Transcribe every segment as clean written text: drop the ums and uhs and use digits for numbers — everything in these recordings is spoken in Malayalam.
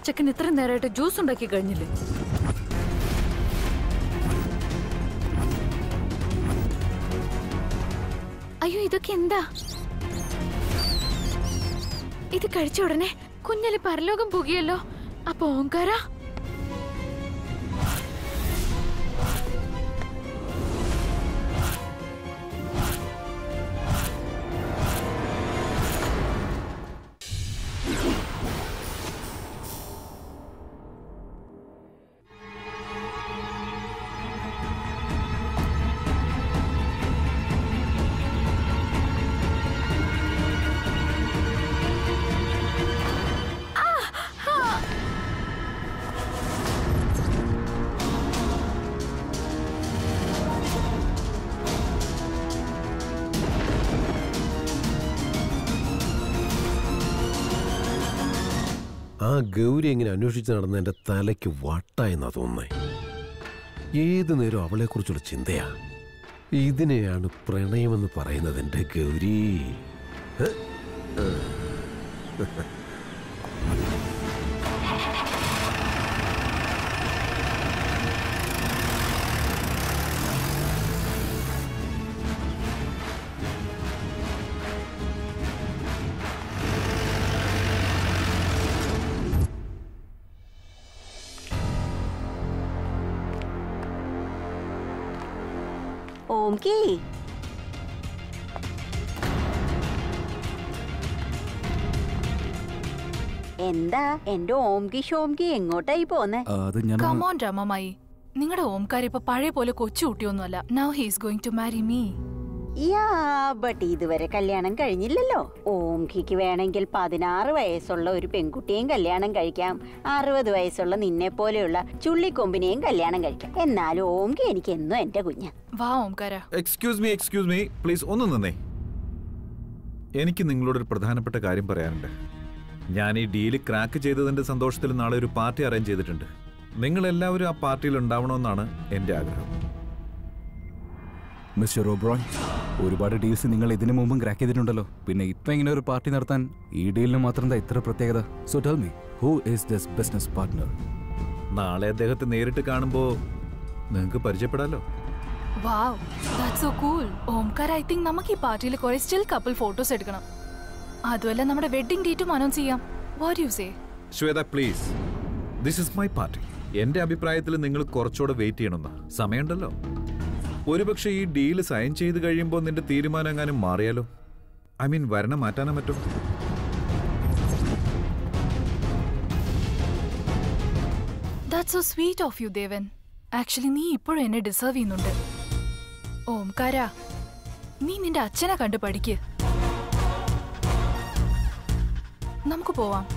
ചെക്കൻ ഇത്ര നേരമായിട്ട് ജ്യൂസ് ഉണ്ടാക്കി കഴിഞ്ഞില്ലേ? അയ്യോ, ഇതൊക്കെ എന്താ? ഇത് കഴിച്ച ഉടനെ കുഞ്ഞലി പരലോകം പോകുകയല്ലോ. അപ്പൊ ഓംകാര ആ ഗൗരി എങ്ങനെ അന്വേഷിച്ച് നടന്ന എൻ്റെ തലയ്ക്ക് വട്ടായെന്നാ തോന്നുന്നേ. ഏതു നേരം അവളെക്കുറിച്ചുള്ള ചിന്തയാ. ഇതിനെയാണ് പ്രണയമെന്ന് പറയുന്നത് എൻ്റെ ഗൗരി. ഓംകി, എന്താ എന്റെ ഓംകി ഷോംകി എങ്ങോട്ടായി പോന്നെ? Come on രമമായി, നിങ്ങളുടെ ഓംകാർ ഇപ്പൊ പഴയ പോലെ കൊച്ചുകുട്ടിയൊന്നുമല്ല. Now he is going to marry me. But ഇതുവരെ കല്യാണം കഴിഞ്ഞില്ലല്ലോ. ഓംകിക്ക് വേണമെങ്കിൽ 16 വയസ്സുള്ള ഒരു പെൺകുട്ടിയെയും കല്യാണം കഴിക്കാം, 60 വയസ്സുള്ള നിന്നെ പോലെയുള്ള ചുള്ളിക്കൊമ്പിനെയും കല്യാണം കഴിക്കാം. എന്നാലും ഓംകി എനിക്ക് എന്നും എന്റെ കുഞ്ഞ. വാ ഓംകാര. എക്സ്ക്യൂസ് മീ പ്ലീസ്, ഒന്ന് നിന്നേ. എനിക്ക് നിങ്ങളോടൊരു പ്രധാനപ്പെട്ട കാര്യം പറയാനുണ്ട്. ഞാൻ ഈ ഡീല് ക്രാക്ക് ചെയ്തതിന്റെ സന്തോഷത്തിൽ നാളെ ഒരു പാർട്ടി അറേഞ്ച് ചെയ്തിട്ടുണ്ട്. നിങ്ങളെല്ലാവരും ആ പാർട്ടിയിൽ ഉണ്ടാവണമെന്നാണ് എൻ്റെ ആഗ്രഹം. മിസ്റ്റർ ഓബ്രോയ്, ഒരുപാട് ഡീൽസ് നിങ്ങൾ ഇതിനു മുമ്പും ക്രാക്ക് ചെയ്തിട്ടുണ്ടല്ലോ. പിന്നെ ഇപ്പൊ ഇങ്ങനെ ഒരു പാർട്ടി നടത്താൻ ഈ ഡീലിന് മാത്രം എന്താ ഇത്ര പ്രത്യേകത? So tell me, who is this business partner? നാളെ അദ്ദേഹത്തെ നേരിട്ട് കാണുമ്പോൾ നിങ്ങൾക്ക് പരിചയപ്പെടാലോ. Wow, that's so cool. Omkar, I think നമുക്ക് ഈ പാർട്ടിയിൽ കുറെ സ്റ്റിൽ കപ്പിൾ ഫോട്ടോസ് എടുക്കണം. അതുമല്ല നമ്മുടെ വെഡിങ് ഡേറ്റും അനൗൺസ് ചെയ്യാം. What you say? Shweta please, this is my party. എൻ്റെ അഭിപ്രായത്തിൽ നിങ്ങൾ കുറച്ചുകൂടെ വെയിറ്റ് ചെയ്യണമെന്നാ. സമയമുണ്ടല്ലോ. ഒരുപക്ഷെ ഈ ഡീല് സൈൻ ചെയ്ത് കഴിയുമ്പോൾ നിന്റെ തീരുമാനം എങ്ങാനും മാറിയാലോ? ഐ മീൻ വരണം മാറ്റാനോ മറ്റോ? That's so sweet of you, Devan. Actually, നീ ഇപ്പോഴും എന്നെ ഡിസേർവ് ചെയ്യുന്നുണ്ട്. ഓംകാര, നീ നിന്റെ അച്ഛനെ കണ്ടു പഠിക്ക്. നമുക്ക് പോവാം.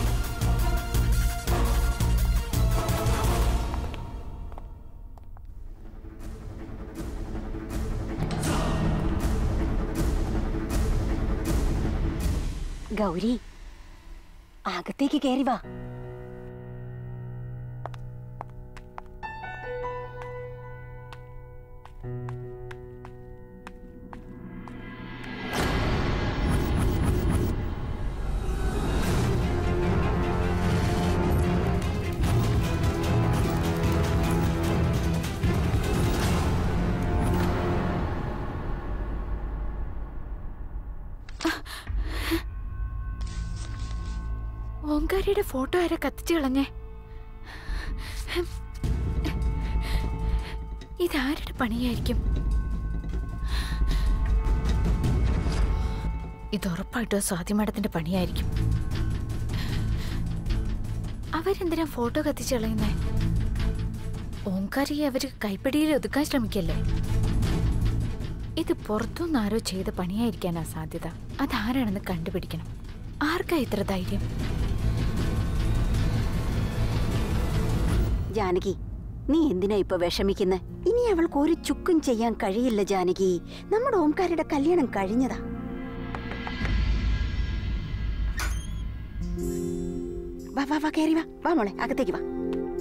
ഗൗരി, അകത്തേക്ക് കയറി വാ. ഓംകാരിയുടെ ഫോട്ടോ ആരെ കത്തിച്ചു കളഞ്ഞേ? ഇതാരുടെ പണിയായിരിക്കും? ഇത് ഉറപ്പായിട്ടോ സ്വാതി മാഡത്തിന്റെ പണിയായിരിക്കും. അവരെന്തിനാ ഫോട്ടോ കത്തിച്ചു കളയുന്നേ? ഓംകാരിയെ അവര് കൈപ്പിടിയിൽ ഒതുക്കാൻ ശ്രമിക്കല്ലേ? ഇത് പുറത്തുനിന്ന് ആരോ ചെയ്ത പണിയായിരിക്കാനാ സാധ്യത. അതാരാണെന്ന് കണ്ടുപിടിക്കണം. ആർക്കാ ഇത്ര ധൈര്യം? ജാനകി, നീ എന്തിനാ ഇപ്പൊ വിഷമിക്കുന്നെ? ഇനി അവൾക്ക് ഒരു ചുക്കും ചെയ്യാൻ കഴിയില്ല ജാനകി. നമ്മുടെ ഓംകാരുടെ കല്യാണം കഴിഞ്ഞതാ. വാ വാ വാ, കയറി വാ. വാ മോളെ, അകത്തേക്ക് വാ.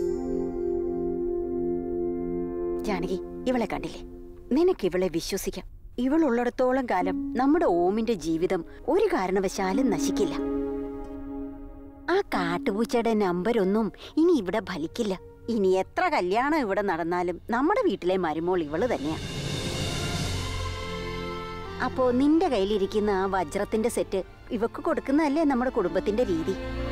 ജാനകി, ഇവളെ കണ്ടില്ലേ? നിനക്ക് ഇവളെ വിശ്വസിക്കാം. ഇവളുള്ളിടത്തോളം കാലം നമ്മുടെ ഓമിന്റെ ജീവിതം ഒരു കാരണവശാലും നശിക്കില്ല. ആ കാട്ടുപൂച്ചയുടെ നമ്പരൊന്നും ഇനി ഇവിടെ ഫലിക്കില്ല. ഇനി എത്ര കല്യാണം ഇവിടെ നടന്നാലും നമ്മുടെ വീട്ടിലെ മരുമോൾ ഇവള് തന്നെയാ. അപ്പോ നിന്റെ കയ്യിലിരിക്കുന്ന ആ വജ്രത്തിന്റെ സെറ്റ് ഇവക്ക് കൊടുക്കുന്നതല്ലേ നമ്മുടെ കുടുംബത്തിന്റെ രീതി.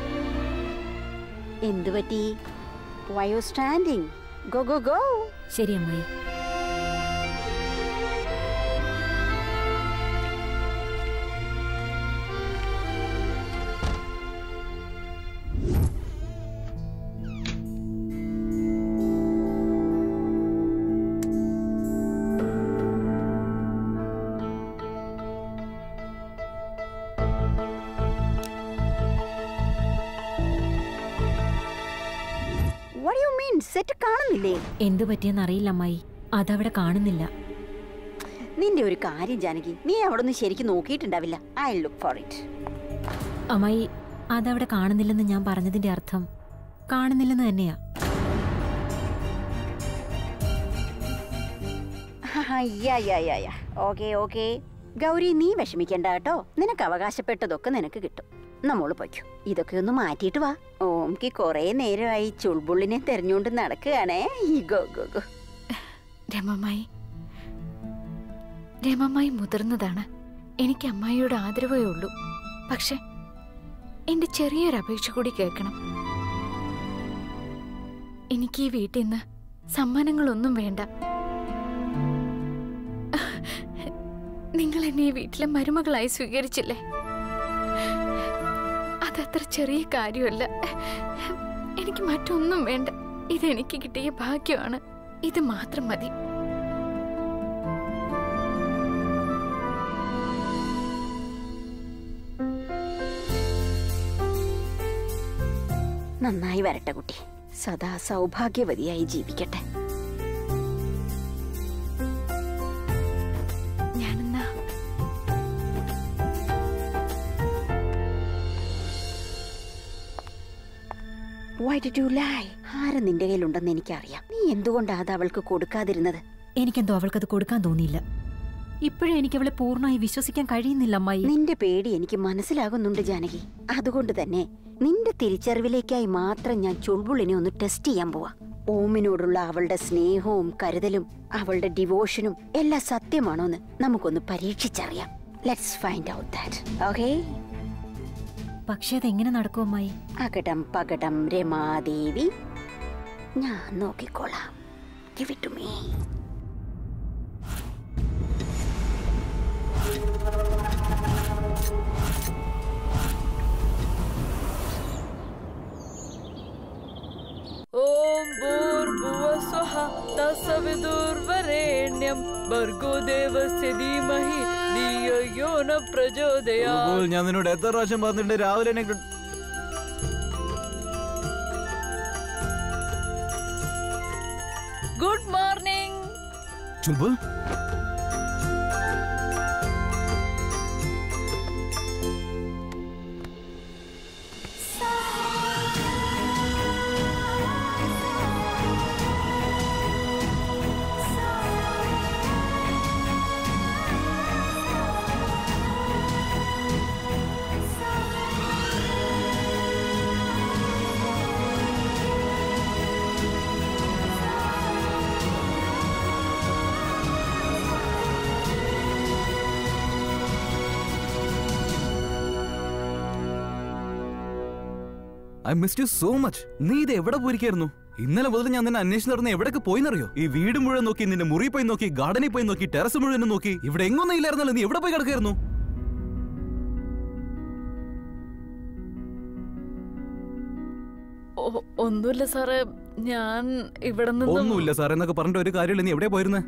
എന്തു പറ്റി? Why you standing? Go go go. ശരി അമ്മായി. സെറ്റ് കാണുന്നില്ലേ? എന്തു പറ്റിയെന്ന് അറിയില്ല അമ്മായി, അതവിടെ കാണുന്നില്ല. നിന്റെ ഒരു കാര്യം ജാനകി, നീ അവിടെ നിന്ന് ശരിക്കും നോക്കിയിട്ടുണ്ടാവില്ല. I look for it. അമ്മായി, അതവിടെ കാണുന്നില്ലെന്ന് ഞാൻ പറഞ്ഞതിന്റെ അർത്ഥം കാണുന്നില്ലെന്ന് തന്നെയാ. ഓക്കെ ഓക്കെ ഗൗരി, നീ വിഷമിക്കണ്ട കേട്ടോ. നിനക്ക് അവകാശപ്പെട്ടതൊക്കെ നിനക്ക് കിട്ടും. നമ്മോള് പൊയ്ക്കോ. ഇതൊക്കെ ഒന്ന് മാറ്റിയിട്ട് വാ. ഓംക്ക് കൊറേ നേരമായി ചുൾബുള്ളിനെ തെരഞ്ഞുകൊണ്ട് നടക്കുകയാണേ. രമമായി മുതിർന്നതാണ്. എനിക്ക് അമ്മായിയോട് ആദരവേ ഉള്ളൂ. പക്ഷെ എന്റെ ചെറിയൊരു അപേക്ഷ കൂടി കേൾക്കണം. എനിക്ക് ഈ വീട്ടിൽ നിന്ന് സമ്മാനങ്ങളൊന്നും വേണ്ട. നിങ്ങൾ എന്നെ ഈ വീട്ടിലെ മരുമകളായി സ്വീകരിച്ചില്ലേ? അതത്ര ചെറിയ കാര്യമല്ല. എനിക്ക് മറ്റൊന്നും വേണ്ട. ഇതെനിക്ക് കിട്ടിയ ഭാഗ്യമാണ്. ഇത് മാത്രം മതി. നന്നായി വരട്ടെ കുട്ടി. സദാ സൗഭാഗ്യവതിയായി ജീവിക്കട്ടെ. ഞാനെന്നാ Why did you lie? ആര് നിന്റെ കയ്യിലുണ്ടെന്ന് എനിക്കറിയാം. നീ എന്തുകൊണ്ടാ അത് അവൾക്ക് കൊടുക്കാതിരുന്നത്? എനിക്കെന്തോ അവൾക്കത് കൊടുക്കാൻ തോന്നിയില്ല. ഇപ്പോഴും എനിക്ക് അവളെ പൂർണ്ണമായി വിശ്വസിക്കാൻ കഴിയുന്നില്ല അമ്മായി. നിന്റെ പേടി എനിക്ക് മനസ്സിലാകുന്നുണ്ട് ജാനകി. അതുകൊണ്ട് തന്നെ നിന്റെ തിരിച്ചറിവിലേക്കായി മാത്രം ഞാൻ ചുൾബുള്ളിനെ ഒന്ന് ടെസ്റ്റ് ചെയ്യാൻ പോവാ. ഓമിനോടുള്ള അവളുടെ സ്നേഹവും കരുതലും അവളുടെ ഡിവോഷനും എല്ലാം സത്യമാണോന്ന് നമുക്കൊന്ന് പരീക്ഷിച്ചറിയാം. Let's find out that. Okay? പക്ഷെ അതെങ്ങനെ നടക്കും അമ്മായി? അകടം പകടം രമാദേവി, ഞാൻ നോക്കിക്കോളാം. Give it to me. ഓം ഭൂർഭുവസ്വഃ തസ്സവിതുർവരേണ്യം ഭർഗോ ദേവസ്യ ധീമഹി ധിയോ യോ ന പ്രചോദയാത്. ഞാൻ നിന്നോട് എത്ര പ്രാവശ്യം പറഞ്ഞിട്ടുണ്ട് രാവിലെ എന്നെ good morning. Chulbul, I missed you so much. നീ ഇത് എവിടെ പോയിരിക്കായിരുന്നു? ഇന്നലെ മുതൽ ഞാൻ നിന്നെ അന്വേഷിച്ച് നടന്ന് എവിടേക്ക് പോയിന്നറിയോ? ഈ വീട് മുഴുവൻ നോക്കി, നിന്റെ മുറി പോയി നോക്കി, ഗാർഡനിൽ പോയി നോക്കി, ടെറസ് മുഴുവൻ നോക്കി. ഇവിടെ എങ്ങൊന്നും ഇല്ലായിരുന്നല്ലോ. നീ എവിടെ പോയി കിടക്കായിരുന്നു? ഒന്നുമില്ല സാറേ, ഞാൻ ഇവിടെ നിന്ന്. ഒന്നുമില്ല സാറേ എന്നൊക്കെ പറഞ്ഞിട്ട് ഒരു കാര്യമില്ല. നീ എവിടെ പോയിരുന്നേ?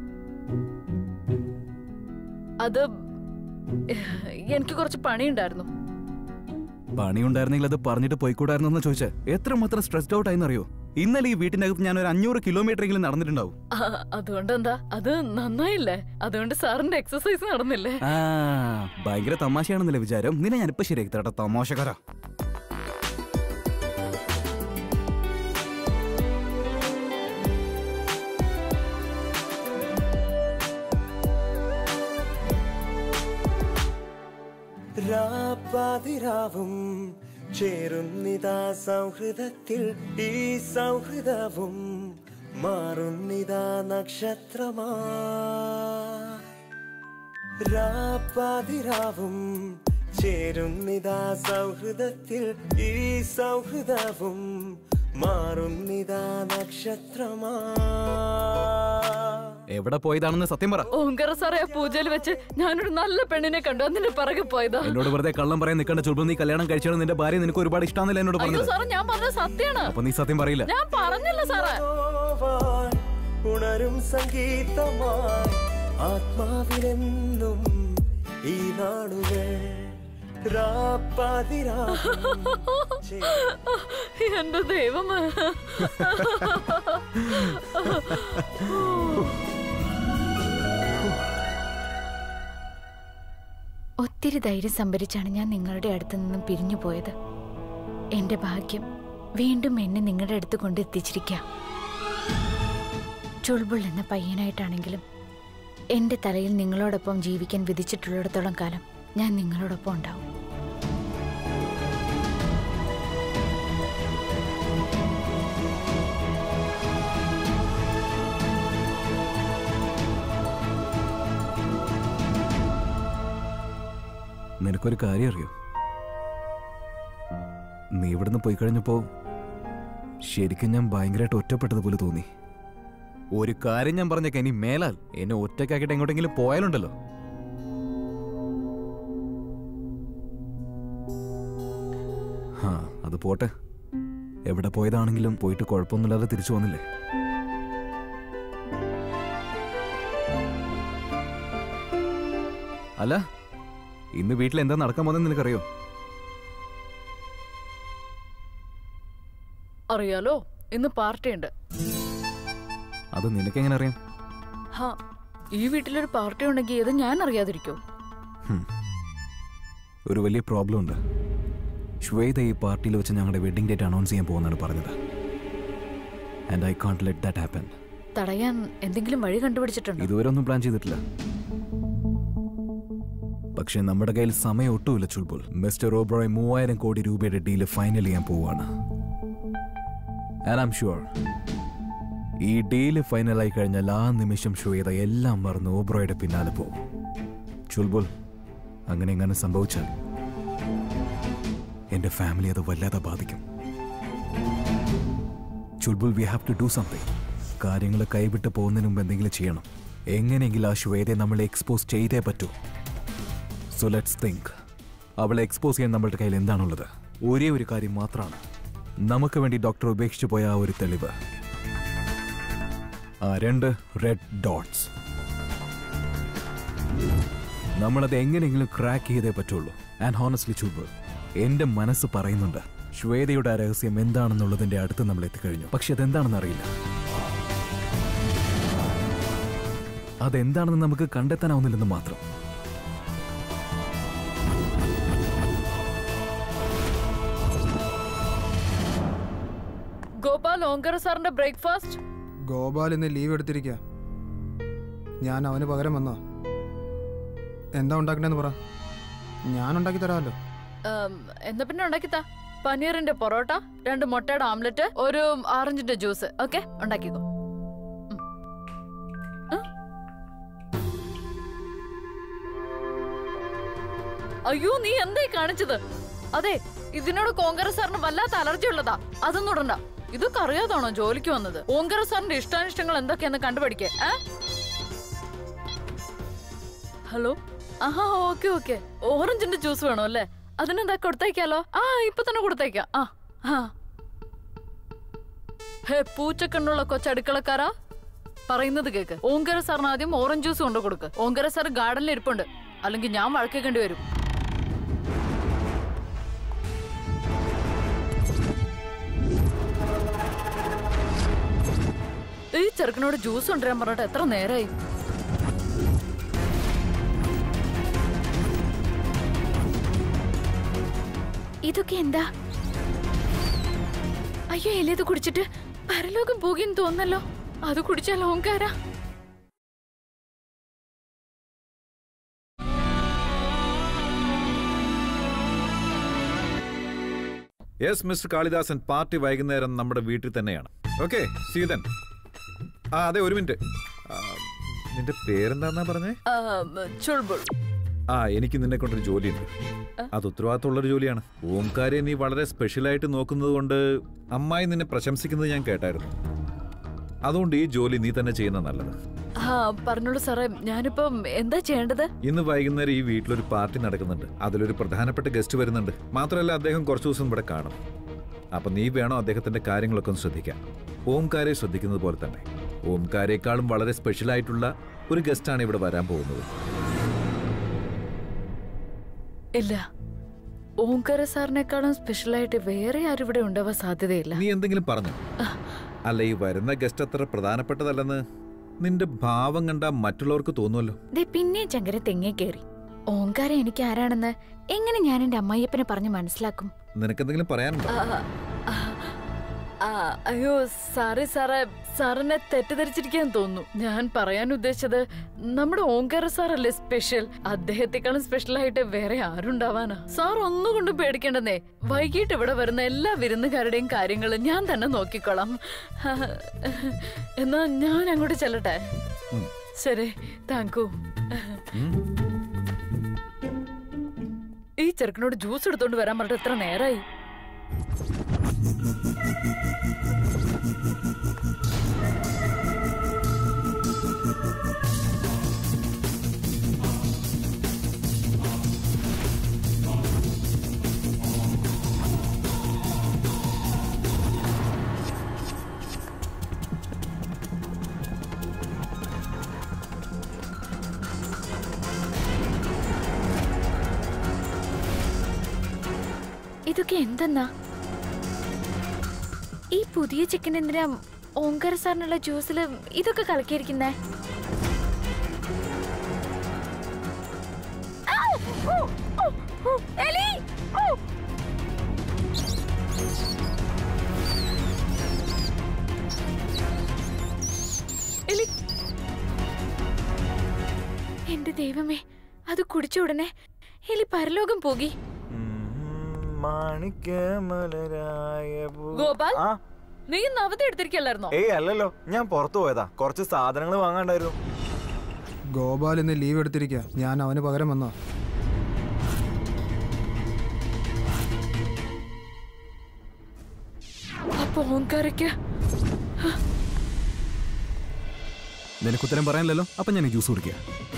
അത് എനിക്ക് കുറച്ച് പണിയുണ്ടായിരുന്നു. പണിയുണ്ടായിരുന്നെങ്കിൽ അത് പറഞ്ഞിട്ട് പോയിക്കൂടായിരുന്നെന്ന് ചോദിച്ചാൽ എത്രമാത്രം സ്ട്രെസ്ഡ് ഔട്ട് ആയിന്നറിയോ? ഇന്നലെ ഈ വീട്ടിനകത്ത് ഞാൻ ഒരു 500 കിലോമീറ്റർ എങ്കിലും നടന്നിട്ടുണ്ടാവും. അതുകൊണ്ട് എന്താ? അത് നന്നായില്ലേ? അതുകൊണ്ട് സാറിന്റെ എക്സസൈസ് നടന്നില്ലേ? ഭയങ്കര തമാശയാണെന്നല്ലേ വിചാരം? നിന്നെ ഞാനിപ്പോ ശരിയാക്കി തരട്ടെ തമാശക്കാരാ. രാപാതിരാവും ചേരുന്നിതാ സൗഹൃദത്തിൽ ഈ സൗഹൃദവും മാറുന്നിതാ നക്ഷത്രമാ രാപ്പാതിരാവും ചേരുന്നിതാ സൗഹൃദത്തിൽ ഈ സൗഹൃദവും മാറുന്നിതാ നക്ഷത്രമാ. എവിടെ പോയതാണെന്ന് സത്യം പറ. ഓങ്കര സാറേ, പൂജയിൽ വെച്ച് ഞാനൊരു നല്ല പെണ്ണിനെ കണ്ടു, അതിന്റെ പിറകെ പോയതാ. എന്നോട് വെറുതെ കള്ളം പറയാൻ നിൽക്കേണ്ട ചുൽബുൽ. നീ കല്യാണം കഴിച്ചാണ് നിന്റെ ഭാര്യ നിനക്ക് ഒരുപാട് ഇഷ്ടമാണെന്നല്ല എന്നോട് പറഞ്ഞത്. സാറേ, ഞാൻ പറഞ്ഞ സത്യമാണ്. അപ്പൊ നീ സത്യം പറയില്ല. ഞാൻ പറഞ്ഞില്ല സാറേ. ഉണരും സംഗീതമായി ആത്മാവിലെന്നും ഈ നാളുകൾ എന്റെ ദൈവമേ. ഒത്തിരി ധൈര്യം സംഭരിച്ചാണ് ഞാൻ നിങ്ങളുടെ അടുത്ത് നിന്നും പിരിഞ്ഞു പോയത്. എന്റെ ഭാഗ്യം വീണ്ടും എന്നെ നിങ്ങളുടെ അടുത്ത് കൊണ്ടെത്തിച്ചിരിക്കാം. ചുൾബുൾ എന്ന പയ്യനായിട്ടാണെങ്കിലും എന്റെ തലയിൽ നിങ്ങളോടൊപ്പം ജീവിക്കാൻ വിധിച്ചിട്ടുള്ളിടത്തോളം കാലം ഞാൻ നിങ്ങളോടൊപ്പം ഉണ്ടാവും. നിനക്കൊരു കാര്യം അറിയോ? നീ ഇവിടുന്ന് പോയി കഴിഞ്ഞപ്പോ ശരിക്കും ഞാൻ ഭയങ്കരമായിട്ട് ഒറ്റപ്പെട്ടതുപോലെ തോന്നി. ഒരു കാര്യം ഞാൻ പറഞ്ഞേക്കാം, ഇനി മേലാൽ എന്നെ ഒറ്റയ്ക്കാക്കിയിട്ട് എങ്ങോട്ടെങ്കിലും പോയാലുണ്ടല്ലോ, അത് പോട്ടെ. എവിടെ പോയതാണെങ്കിലും പോയിട്ട് കുഴപ്പമൊന്നുമില്ലാതെ തിരിച്ചു വന്നില്ലേ? അല്ല, ഇന്ന് വീട്ടിൽ എന്താ നടക്കാൻ പോകുന്നത് നിനക്കറിയോ? അറിയാലോ, ഇന്ന് പാർട്ടി ഉണ്ട്. അത് നിനക്കെങ്ങനെ അറിയാം? ഈ വീട്ടിലൊരു പാർട്ടി ഉണ്ടെങ്കിൽ ഇത് ഞാൻ അറിയാതിരിക്കോ? ഒരു വലിയ പ്രോബ്ലം ഉണ്ട്. ശ്വേത ഈ പാർട്ടിയിൽ വെച്ച് ഞങ്ങളുടെ വെഡിങ് ഡേറ്റ് അനൗൺസ് ചെയ്യാൻ പോകുന്നതാണ് പറഞ്ഞത്. And I can't let that happen. തടയാൻ എന്തെങ്കിലും വഴി കണ്ടുപിടിച്ചിട്ടുണ്ടോ? ഇതുവരെ ഒന്നും പ്ലാൻ ചെയ്തിട്ടില്ല. പക്ഷെ നമ്മുടെ കയ്യിൽ സമയം ഒട്ടുമില്ല ചുൾബുൾ. മിസ്റ്റർ ഓബ്രോയ് 3000 കോടി രൂപയുടെ ഡീല് ഫൈനൽ ചെയ്യാൻ പോവാണ്. ആൻഡ് ഐ ആം ഷുവർ ഈ ഡീല് ഫൈനലായി കഴിഞ്ഞാൽ ആ നിമിഷം ശ്വേത എല്ലാം മറന്ന് ഓബ്രോയുടെ പിന്നാലെ പോകും. ചുൾബുൾ, അങ്ങനെ എങ്ങനെ സംഭവിച്ചാൽ എന്റെ ഫാമിലി അത് വല്ലാതെ ബാധിക്കും. Chulbul, we have to do something. കാര്യങ്ങൾ കൈവിട്ട് പോകുന്നതിന് മുമ്പ് എന്തെങ്കിലും ചെയ്യണം. എങ്ങനെയെങ്കിലും ആ ശ്വേതയെ നമ്മളെ എക്സ്പോസ് ചെയ്തേ പറ്റൂ. So let's think. അവളെ എക്സ്പോസ് ചെയ്യാൻ നമ്മളുടെ കയ്യിൽ എന്താണുള്ളത്? ഒരേ ഒരു കാര്യം മാത്രമാണ്. നമുക്ക് വേണ്ടി ഡോക്ടർ ഉപേക്ഷിച്ചു പോയ ആ ഒരു തെളിവ്, ആ 2 റെഡ് ഡോട്ട്സ്. നമ്മളത് എങ്ങനെയെങ്കിലും ക്രാക്ക് ചെയ്തേ പറ്റുള്ളൂ. ആൻഡ് ഹോണസ്റ്റ്ലി ചുൾബുൾ, എന്റെ മനസ്സ് പറയുന്നുണ്ട് ശ്വേതയുടെ ആ രഹസ്യം എന്താണെന്നുള്ളതിന്റെ അടുത്ത് നമ്മൾ എത്തിക്കഴിഞ്ഞു. പക്ഷെ അതെന്താണെന്ന് അറിയില്ല. അതെന്താണെന്ന് നമുക്ക് കണ്ടെത്താനാവുന്നില്ലെന്ന് മാത്രം. ഗോപാൽ, ഓങ്കര സാറിന്റെ ബ്രേക്ക്ഫാസ്റ്റ്. ഗോപാൽ ഇന്ന് ലീവ് എടുത്തിരിക്കുക. ഞാൻ അവന് പകരം വന്നോ. എന്താ ഉണ്ടാക്കണ്ടെന്ന് പറ, ഞാൻ ഉണ്ടാക്കി തരാമല്ലോ. എന്നാ പിന്നെ ഉണ്ടാക്കിത്താ. പനീറിന്റെ പൊറോട്ട, 2 മുട്ടയുടെ ആംലെറ്റ്, ഒരു ഓറഞ്ചിന്റെ ജ്യൂസ്. ഓക്കെ, ഉണ്ടാക്കിക്കോ. അയ്യോ, നീ എന്തായി കാണിച്ചത്? അതെ, ഇതിനോട് ഓങ്കര സാറിന് വല്ലാത്ത അലർജി ഉള്ളതാ. അതൊന്നും ഇടണ്ട. ഇതൊക്കെ അറിയാതാണോ ജോലിക്ക് വന്നത്? ഓങ്കര സാറിന്റെ ഇഷ്ടാനിഷ്ടങ്ങൾ എന്തൊക്കെയാന്ന് കണ്ടുപിടിക്കേ. ഹലോ, ആഹാ, ഓക്കെ ഓക്കെ. ഓറഞ്ചിന്റെ ജ്യൂസ് വേണോ അല്ലേ? അതിനെന്താ കൊടുത്തേക്കാലോ? ഇപ്പൊ തന്നെ കൊടുത്തേക്കാം. ഹേ, പൂച്ചക്കണ്ണുള്ള കൊച്ചടുക്കളക്കാരാ, പറയുന്നത് കേക്ക്. ഓങ്കര സാറിന് ആദ്യം ഓറഞ്ച് ജ്യൂസ് കൊണ്ടു കൊടുക്ക്. ഓങ്കര സാർ ഗാർഡനിൽ ഇരിപ്പുണ്ട്, അല്ലെങ്കിൽ ഞാൻ വഴക്കേണ്ടി വരും. ഈ ചെറുക്കനോട് ജ്യൂസ് കൊണ്ടുവരാൻ പറഞ്ഞിട്ട് എത്ര നേരമായി? ഇതൊക്കെ എന്താ? അയ്യോ, എലിയത് കുടിച്ചിട്ട് പരലോകം പോകുമെന്ന് തോന്നല്ലോ. അത് കുടിച്ചാൽ Onkara yes mister Kalidasan, party വൈകുന്നേരം നമ്മുടെ വീട്ടിൽ തന്നെയാണ്. ഓക്കെ, സീതൻ. അതെ, ഒരു മിനിറ്റ്. നിന്റെ പേരെന്താന്നാ പറഞ്ഞേ? ചുൾബുൾ. എനിക്ക് നിന്നെ കൊണ്ടൊരു ജോലിയുണ്ട്. അത് ഉത്തരവാദിത്തമുള്ളൊരു ജോലിയാണ്. ഓംകാരെ നീ വളരെ സ്പെഷ്യലായിട്ട് നോക്കുന്നത് കൊണ്ട് അമ്മായി നിന്നെ പ്രശംസിക്കുന്നത് ഞാൻ കേട്ടായിരുന്നു. അതുകൊണ്ട് ഈ ജോലി നീ തന്നെ ചെയ്യുന്ന നല്ലത്. പറഞ്ഞോളൂ സാറേ, ഞാനിപ്പം എന്താ ചെയ്യേണ്ടത്? ഇന്ന് വൈകുന്നേരം ഈ വീട്ടിലൊരു പാർട്ടി നടക്കുന്നുണ്ട്. അതിലൊരു പ്രധാനപ്പെട്ട ഗസ്റ്റ് വരുന്നുണ്ട്. മാത്രമല്ല അദ്ദേഹം കുറച്ചു ദിവസം ഇവിടെ കാണും. അപ്പൊ നീ വേണം അദ്ദേഹത്തിന്റെ കാര്യങ്ങളൊക്കെ ഒന്ന് ശ്രദ്ധിക്കാൻ. ഓംകാരെ ശ്രദ്ധിക്കുന്നത് പോലെ തന്നെ. ഓംകാരേക്കാളും വളരെ സ്പെഷ്യൽ ആയിട്ടുള്ള ഒരു ഗസ്റ്റാണ് ഇവിടെ വരാൻ പോകുന്നത്. ഇല്ല, ഓംകാര സാറിനേക്കാളും സ്പെഷ്യലായിട്ട് വേറെ ആരും ഇവിടെ ഉണ്ടാവാൻ സാധ്യതയില്ല. നീ എന്തെങ്കിലും പറഞ്ഞു? അല്ല, ഈ വരുന്ന ഗസ്റ്റ് അത്ര പ്രധാനപ്പെട്ടതല്ലെന്ന് നിന്റെ ഭാവം കണ്ട മറ്റുള്ളവർക്ക് തോന്നുമല്ലോ. പിന്നെ ചങ്കര തെങ്ങേ കയറി. ഓംകാര എനിക്ക് ആരാണെന്ന് എങ്ങനെ ഞാൻ എന്റെ അമ്മായിയപ്പനെ പറഞ്ഞു മനസ്സിലാക്കും? നിനക്കെന്തെങ്കിലും പറയാനുണ്ടോ? അയ്യോ സാറേ, സാറിനെ തെറ്റിദ്ധരിച്ചിരിക്കാൻ തോന്നുന്നു. ഞാൻ പറയാൻ ഉദ്ദേശിച്ചത് നമ്മുടെ ഓംകാര സാറല്ലേ സ്പെഷ്യൽ. അദ്ദേഹത്തെക്കാളും സ്പെഷ്യൽ ആയിട്ട് വേറെ ആരുണ്ടാവാനാ? സാർ ഒന്നുകൊണ്ടും പേടിക്കേണ്ടെന്നേ. വൈകിട്ട് ഇവിടെ വരുന്ന എല്ലാ വിരുന്നുകാരുടെയും കാര്യങ്ങൾ ഞാൻ തന്നെ നോക്കിക്കോളാം. എന്നാ ഞാൻ അങ്ങോട്ട് ചെല്ലട്ടെ? ശരി, താങ്ക് യു. ഈ ചെറുക്കനോട് ജ്യൂസ് എടുത്തോണ്ട് വരാൻ പറഞ്ഞിട്ട് എത്ര നേരായി? ഇതൊക്കെ എന്തെന്നാ? ഈ പുതിയ ചിക്കൻ എന്തിനാ ഓംകാര സാറിനുള്ള ജ്യൂസില് ഇതൊക്കെ കലക്കിയിരിക്കുന്നേ? എന്റെ ദൈവമേ, അത് കുടിച്ച ഉടനെ എലി പരലോകം പോകി. ഗോപാൽ, നീ അവധി എടുത്തിരിക്കല്ലായിരുന്നോ? ഏയ് അല്ലല്ലോ, ഞാൻ പുറത്തു പോയതാ. കുറച്ച് സാധനങ്ങൾ വാങ്ങാണ്ടായിരുന്നു. ഗോപാൽ ഇന്ന് ലീവ് എടുത്തിരിക്കുക. ഞാൻ അവന് പകരം വന്നോ? അപ്പൊ ഓംകാരയ്ക്ക് നിനക്കുത്തരം പറയാനില്ലല്ലോ. അപ്പൊ ഞാൻ ജ്യൂസ് കുടിക്കുക.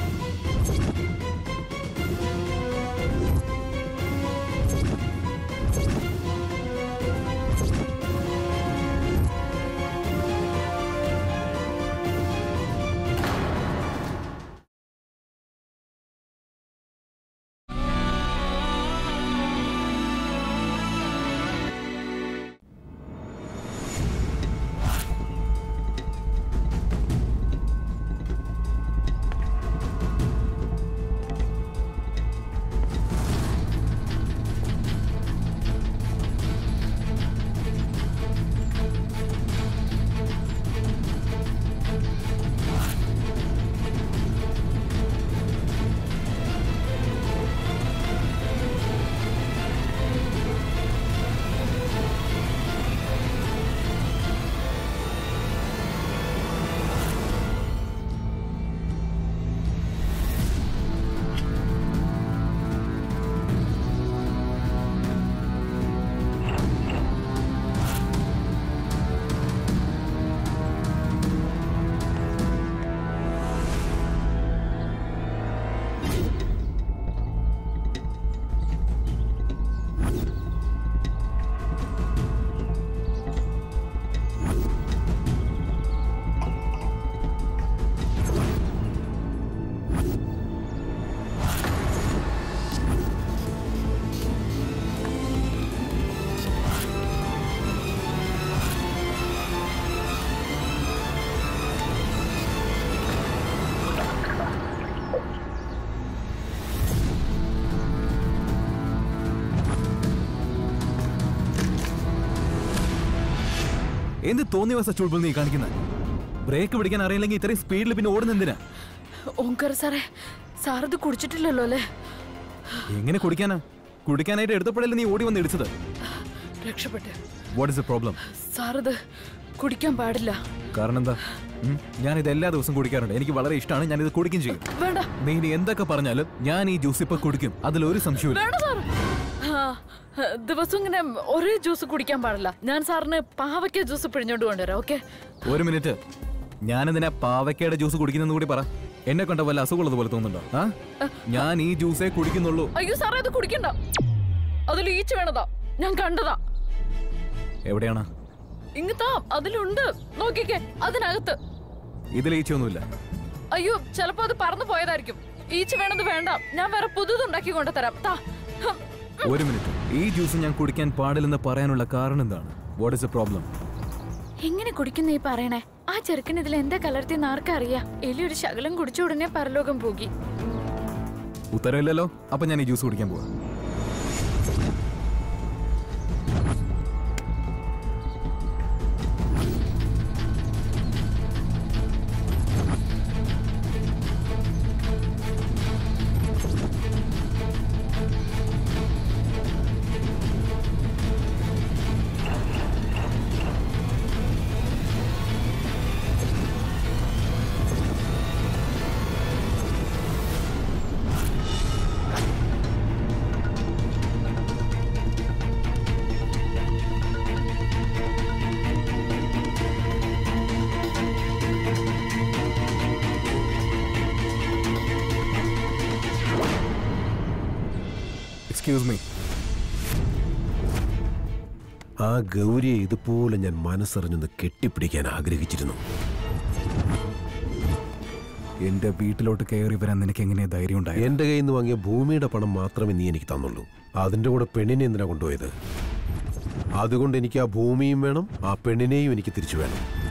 എന്ത് തോന്നിയ വസ ചുൾബുൾ നീ കാണിക്കുന്നത്? ബ്രേക്ക് പിടിക്കാൻ അറിയില്ലെങ്കിൽ ഇത്രയും സ്പീഡിൽ പിന്നെ ഓടുന്ന എന്തിനാ? ഓംകാർ സാറേ, സാറത് കുടിച്ചിട്ടില്ലല്ലോ അല്ലേ? എങ്ങനെ കുടിക്കാനാ? കുടിക്കാനായിട്ട് എടുത്തപ്പോഴല്ലേ നീ ഓടി വന്ന് ഇടിച്ചത്? രക്ഷപ്പെട്ടെ. What is the problem? Sir ഇത് കുടിക്കാൻ പാടില്ല. കാരണം എന്താ? ഞാനിത് എല്ലാ ദിവസവും കുടിക്കാറുണ്ട്. എനിക്ക് വളരെ ഇഷ്ടമാണ്. ഞാനിത് കുടിക്കും ചെയ്യും. വേണ്ട. നീ ഇനി എന്തൊക്കെ പറഞ്ഞാലും ഞാൻ ഈ ജ്യൂസ് ഇപ്പൊ കുടിക്കും. അതിലൊരു സംശയമില്ല. വേണ്ട സാർ. ദിവസം ഇങ്ങനെ ഒരേ ജ്യൂസ് കുടിക്കാൻ പാടില്ല. ഞാൻ സാറിന് പാവയ്ക്ക ജ്യൂസ് പിഴിഞ്ഞോണ്ട് കൊണ്ടുവരാം. ഓക്കെ? ഒരു മിനിറ്റ്. ഞാനെന്തിനാ പാവയ്ക്കയുടെ ജ്യൂസ് കുടിക്കുന്നെന്ന് കൂടി പറ. എന്നെ കണ്ട വല്ല അസുഖമുള്ളത് പോലെ തോന്നുന്നുണ്ടോ? ഞാൻ ഈ ജ്യൂസേ കുടിക്കുന്നുള്ളൂ. അയ്യോ സാറേ, ഇത് കുടിക്കണ്ട. അതിൽ ഈച്ച വേണതാ. ഞാൻ കണ്ടതാ. എവിടെയാണ്? ഇങ്ങത്താ അതിലുണ്ട്. നോക്കിക്കേ, അതിനകത്ത്. ഇതിൽ ഈച്ചയൊന്നുമില്ല. അയ്യോ, ചിലപ്പോ അത് പറന്നു പോയതായിരിക്കും. ഈച്ച വേണത് വേണ്ട. ഞാൻ വേറെ പുതുതുണ്ടാക്കി കൊണ്ടുതരാം. ഒരു മിനിറ്റ്. ഈ ജ്യൂസ് ഞാൻ കുടിക്കാൻ പാടില്ലെന്ന് പറയാനുള്ള കാരണം എന്താണ്? What is the problem? എങ്ങനെ കുടിക്കുന്ന ഈ പറയണേ? ആ ചെറുക്കൻ ഇതിൽ എന്താ കലർത്തിയെന്ന് ആർക്കറിയാം? എലി ഒരു ശകലം കുടിച്ച ഉടനെ പരലോകം പോകി. ഉത്തരവില്ലല്ലോ. അപ്പൊ ഞാൻ ഈ ജ്യൂസ് കുടിക്കാൻ പോവാ. Excuse me. ആ ഗൗരിയെ ഇതുപോലെ ഞാൻ മനസ്സറിഞ്ഞൊന്ന് കെട്ടിപ്പിടിക്കാൻ ആഗ്രഹിച്ചിരുന്നു. എന്റെ വീട്ടിലോട്ട് കയറി വരാൻ നിനക്ക് എങ്ങനെയാ ധൈര്യം ഉണ്ടായി? എന്റെ കയ്യിൽ നിന്ന് വാങ്ങിയ ഭൂമിയുടെ പണം മാത്രമേ നീ എനിക്ക് തന്നുള്ളൂ. അതിന്റെ കൂടെ പെണ്ണിനെ എന്തിനാ കൊണ്ടുപോയത്? അതുകൊണ്ട് എനിക്ക് ആ ഭൂമിയും വേണം, ആ പെണ്ണിനെയും എനിക്ക് തിരിച്ചു വേണം.